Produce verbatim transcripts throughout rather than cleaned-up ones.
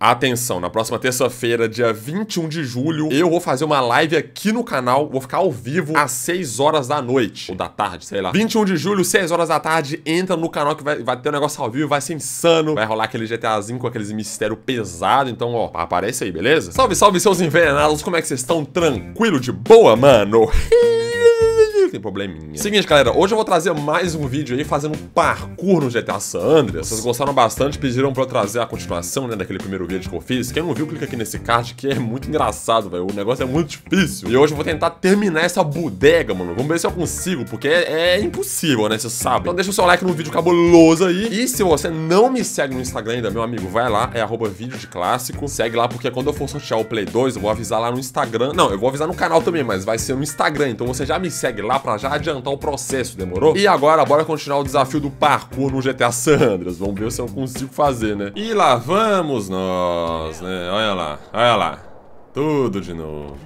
Atenção, na próxima terça-feira, dia vinte e um de julho, eu vou fazer uma live aqui no canal, vou ficar ao vivo às seis horas da noite, ou da tarde, sei lá. vinte e um de julho, seis horas da tarde, entra no canal que vai, vai ter um negócio ao vivo, vai ser insano, vai rolar aquele GTAzinho com aqueles mistérios pesados, então, ó, aparece aí, beleza? Salve, salve, seus envenenados, como é que vocês estão? Tranquilo, de boa, mano? Tem probleminha. Seguinte, galera, hoje eu vou trazer mais um vídeo aí fazendo um parkour no G T A San Andreas. Vocês gostaram bastante, pediram pra eu trazer a continuação, né, daquele primeiro vídeo que eu fiz. Quem não viu, clica aqui nesse card que é muito engraçado, velho. O negócio é muito difícil. E hoje eu vou tentar terminar essa bodega, mano. Vamos ver se eu consigo, porque é, é impossível, né, vocês sabem. Então deixa o seu like no vídeo cabuloso aí. E se você não me segue no Instagram ainda, meu amigo, vai lá, é arroba vídeo de clássico. Segue lá, porque quando eu for sortear o Play dois, eu vou avisar lá no Instagram. Não, eu vou avisar no canal também, mas vai ser no Instagram. Então você já me segue lá pra já adiantar o processo, demorou? E agora, bora continuar o desafio do parkour no G T A San Andreas. Vamos ver se eu consigo fazer, né? E lá vamos nós, né? Olha lá, olha lá. Tudo de novo.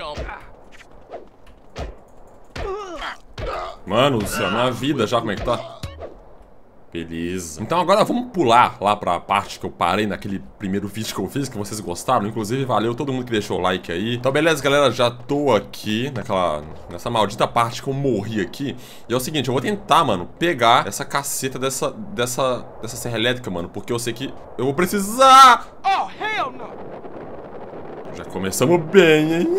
Mano do céu, minha vida já, como é que tá? Beleza. Então agora vamos pular lá pra parte que eu parei naquele primeiro vídeo que eu fiz, que vocês gostaram. Inclusive, valeu todo mundo que deixou o like aí. Então beleza, galera, já tô aqui naquela, nessa maldita parte que eu morri aqui. E é o seguinte, eu vou tentar, mano, pegar essa caceta dessa, dessa, dessa serra elétrica, mano, porque eu sei que eu vou precisar. Oh, hell no. Já começamos bem, hein?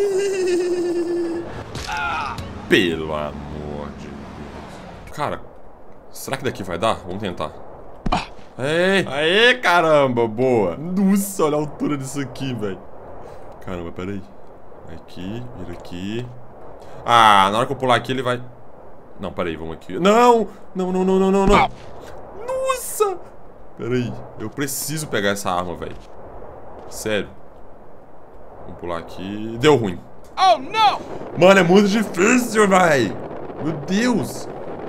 Pelo amor de Deus. Cara, será que daqui vai dar? Vamos tentar. Aê! Aê, caramba! Boa! Nossa, olha a altura disso aqui, velho. Caramba, peraí. Aqui, vira aqui. Ah, na hora que eu pular aqui ele vai... Não, peraí, vamos aqui. Não! Não, não, não, não, não, não! Nossa! Peraí, eu preciso pegar essa arma, velho. Sério. Vamos pular aqui. Deu ruim. Oh, não! Mano, é muito difícil, velho! Meu Deus!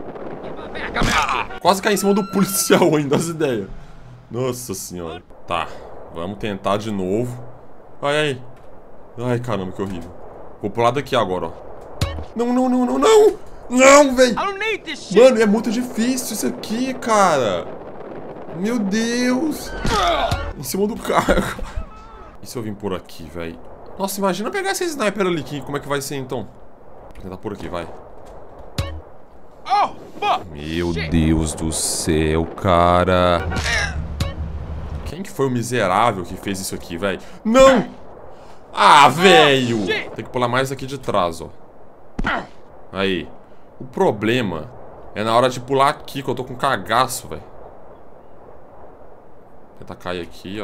Quase caí em cima do policial ainda, as ideias. Nossa senhora. Tá, vamos tentar de novo. Ai, ai. Ai, caramba, que horrível. Vou pular daqui agora, ó. Não, não, não, não, não. Não, velho. Mano, é muito difícil isso aqui, cara. Meu Deus. Em cima do carro. E se eu vim por aqui, velho? Nossa, imagina pegar esse sniper ali aqui. Como é que vai ser, então? Vou tentar por aqui, vai. Meu Deus do céu, cara. Quem que foi o miserável que fez isso aqui, velho? Não! Ah, velho! Tem que pular mais aqui de trás, ó. Aí. O problema é na hora de pular aqui, que eu tô com cagaço, velho. Tentar cair aqui, ó.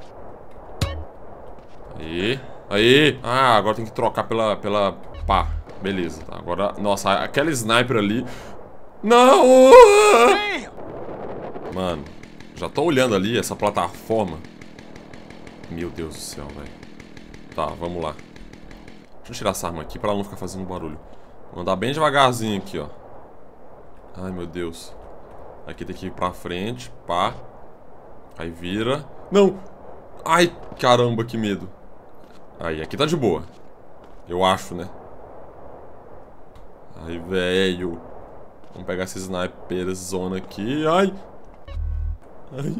Aí. Aí. Ah, agora tem que trocar pela... pela... pá. Beleza. Agora... Nossa, aquela sniper ali... Não! Mano, já tô olhando ali essa plataforma. Meu Deus do céu, velho. Tá, vamos lá. Deixa eu tirar essa arma aqui pra ela não ficar fazendo barulho. Vou andar bem devagarzinho aqui, ó. Ai, meu Deus. Aqui tem que ir pra frente, pá. Aí vira. Não! Ai, caramba, que medo. Aí, aqui tá de boa. Eu acho, né? Ai, velho. Vamos pegar esse sniper zona aqui. Ai! Ai!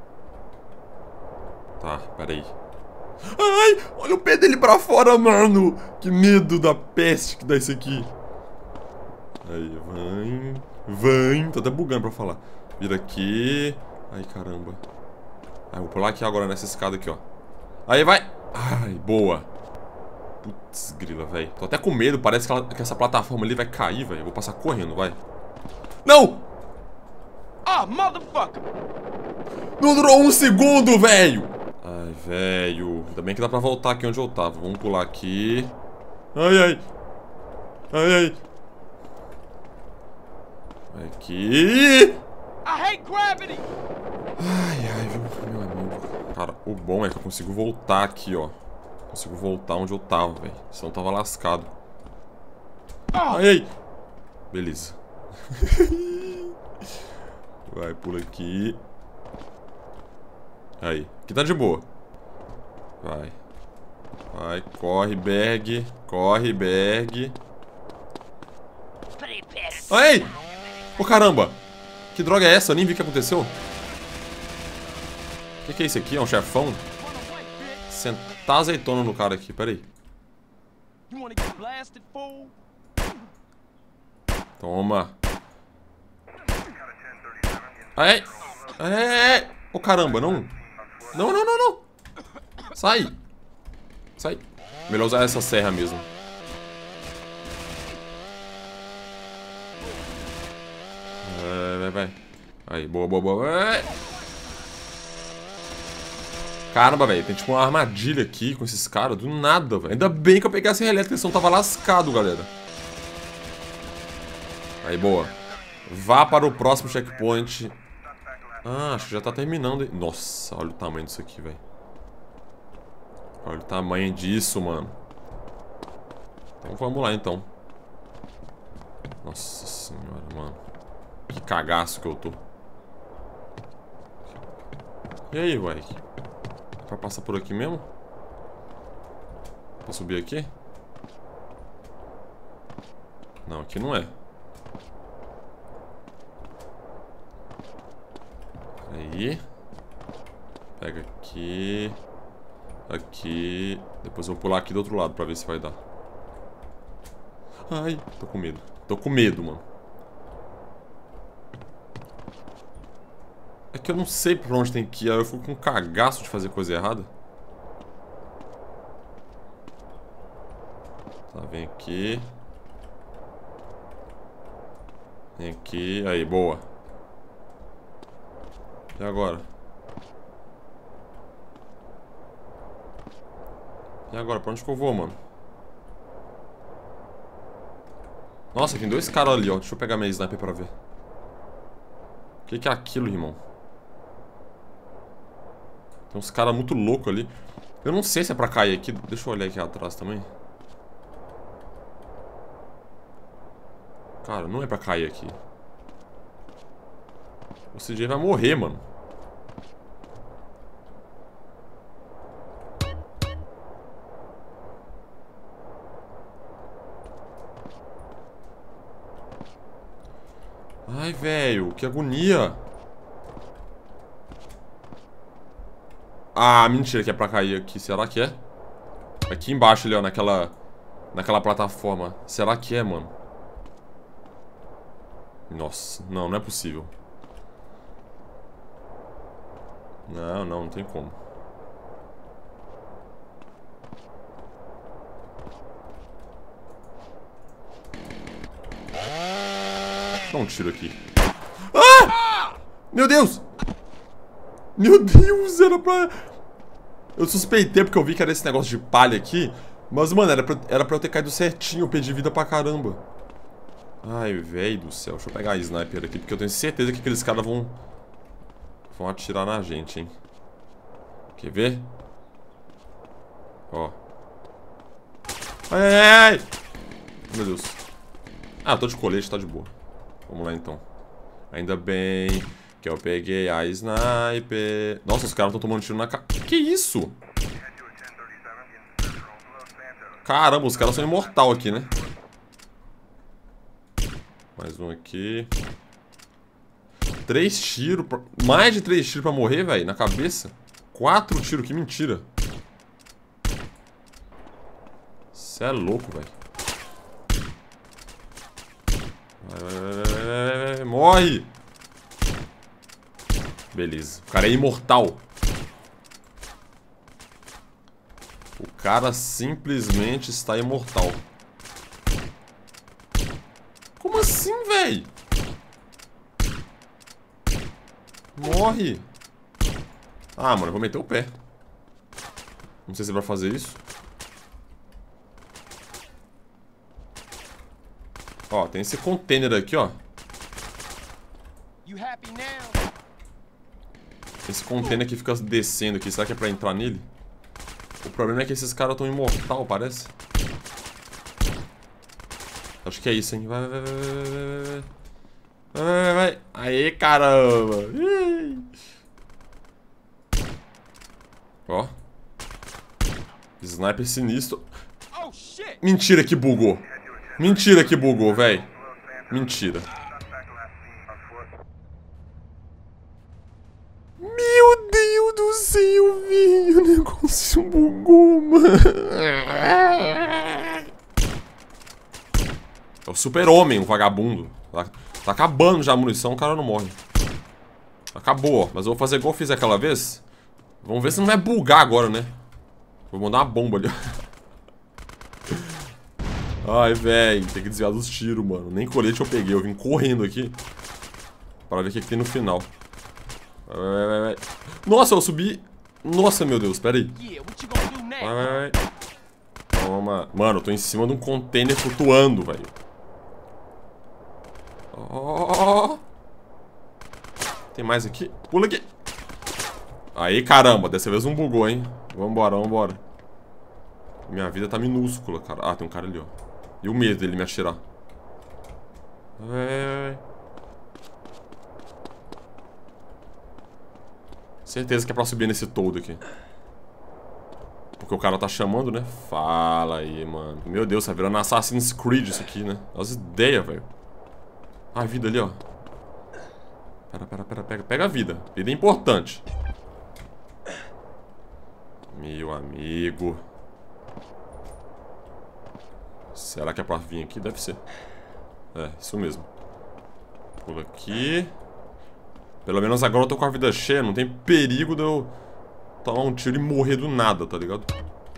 Tá, peraí. Ai! Olha o pé dele pra fora, mano! Que medo da peste que dá isso aqui. Aí, vai. Vai. Tô até bugando pra falar. Vira aqui. Ai, caramba. Ai, vou pular aqui agora nessa escada aqui, ó. Aí, vai! Ai, boa. Putz, grila, velho. Tô até com medo. Parece que, ela, que essa plataforma ali vai cair, velho. Vou passar correndo, vai. Não! Ah, motherfucker! Não durou um segundo, velho! Ai, velho. Ainda bem que dá pra voltar aqui onde eu tava. Vamos pular aqui. Ai, ai. Ai, ai. Aqui. I hate gravity! Ai, ai, viu, meu amigo. Cara, o bom é que eu consigo voltar aqui, ó. Consigo voltar onde eu tava, velho. Senão eu tava lascado. Ai, ai. Beleza. Vai, pula aqui. Aí, aqui tá de boa. Vai. Vai, corre, Berg. Corre, Berg. Ai! Ô, caramba! Que droga é essa? Eu nem vi o que aconteceu. O que, que é isso aqui? É um chefão? sentar azeitona no cara aqui, pera aí. Toma. Ai, ai, ai. Ô, caramba, não. Não, não, não, não. Sai. Sai. Melhor usar essa serra mesmo. Vai, vai, vai. Aí, boa, boa, boa. Vai. Caramba, velho. Tem tipo uma armadilha aqui com esses caras. Do nada, velho. Ainda bem que eu peguei a serra elétrica, senão tava lascado, galera. Aí, boa. Vá para o próximo checkpoint. Ah, acho que já tá terminando. Nossa, olha o tamanho disso aqui, velho. Olha o tamanho disso, mano. Então vamos lá, então. Nossa senhora, mano. Que cagaço que eu tô. E aí, uai? É pra passar por aqui mesmo? Pra subir aqui? Não, aqui não é. Aí. Pega aqui. Aqui. Depois eu vou pular aqui do outro lado pra ver se vai dar. Ai, tô com medo. Tô com medo, mano. É que eu não sei pra onde tem que ir. Eu fico com um cagaço de fazer coisa errada. Tá, vem aqui. Vem aqui. Aí, boa. E agora? E agora? Pra onde que eu vou, mano? Nossa, tem dois caras ali, ó. Deixa eu pegar minha sniper pra ver. O que que é aquilo, irmão? Tem uns caras muito loucos ali. Eu não sei se é pra cair aqui. Deixa eu olhar aqui atrás também. Cara, não é pra cair aqui. O C J vai morrer, mano. Ai, velho, que agonia. Ah, mentira que é pra cair aqui. Será que é? Aqui embaixo ali, ó, naquela... Naquela plataforma. Será que é, mano? Nossa, não, não é possível. Não, não, não tem como. Dá um tiro aqui. Ah! Meu Deus! Meu Deus, era pra... Eu suspeitei porque eu vi que era esse negócio de palha aqui. Mas, mano, era pra, era pra eu ter caído certinho. Eu perdi vida pra caramba. Ai, velho do céu. Deixa eu pegar a sniper aqui, porque eu tenho certeza que aqueles caras vão... Vão atirar na gente, hein. Quer ver? Ó. Ai, ai, ai. Meu Deus. Ah, eu tô de colete, tá de boa. Vamos lá, então. Ainda bem que eu peguei a sniper. Nossa, os caras estão tomando tiro na cara. Que isso? Caramba, os caras são imortal aqui, né? Mais um aqui. Três tiros. Pra... Mais de três tiros pra morrer, velho. Na cabeça. Quatro tiros, que mentira. Você é louco, velho. Vai, vai, vai, vai, vai, vai. Morre! Beleza. O cara é imortal. O cara simplesmente está imortal. Como assim, velho? Morre. Ah, mano, eu vou meter o pé. Não sei se é pra fazer isso. Ó, tem esse container aqui, ó. Esse container que fica descendo aqui, será que é pra entrar nele? O problema é que esses caras estão imortal, parece. Acho que é isso, hein. Vai, vai, vai, vai, vai, vai, vai, vai. Aê, caramba. Ih. Ó. Sniper sinistro. Mentira que bugou. Mentira que bugou, velho. Mentira. Meu Deus do céu, velho. O negócio Isso bugou, mano. É o super-homem, o vagabundo. Tá, tá acabando já a munição, o cara não morre. Acabou, ó. Mas eu vou fazer igual eu fiz aquela vez. Vamos ver se não vai bugar agora, né? Vou mandar uma bomba ali. Ai, velho. Tem que desviar dos tiros, mano. Nem colete eu peguei. Eu vim correndo aqui pra ver o que, que tem no final. Vai, vai, vai, vai. Nossa, eu subi. Nossa, meu Deus, pera aí. Vai, vai, vai. Toma. Mano, eu tô em cima de um container flutuando, velho. Oh. Tem mais aqui? Pula aqui. Aí, caramba, dessa vez não bugou, hein? Vambora, vambora. Minha vida tá minúscula, cara. Ah, tem um cara ali, ó. E o medo dele me atirar. É... Certeza que é pra subir nesse todo aqui. Porque o cara tá chamando, né? Fala aí, mano. Meu Deus, tá virando Assassin's Creed isso aqui, né? Olha as ideias, velho. Ah, a vida ali, ó. Pera, pera, pera, pega, pega a vida. Vida é importante. Meu amigo. Será que é pra vir aqui? Deve ser. É, isso mesmo. Pula aqui. Pelo menos agora eu tô com a vida cheia. Não tem perigo de eu tomar um tiro e morrer do nada, tá ligado?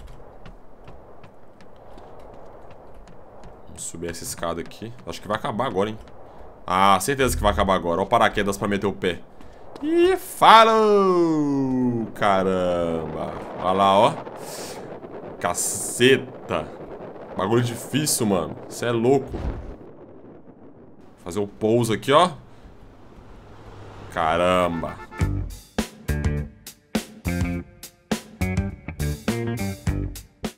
Vamos subir essa escada aqui. Acho que vai acabar agora, hein? Ah, certeza que vai acabar agora. Olha o paraquedas pra meter o pé. Ih, falou! Caramba. Olha lá, ó. Caceta. Bagulho difícil, mano. Você é louco. Fazer o pouso aqui, ó. Caramba.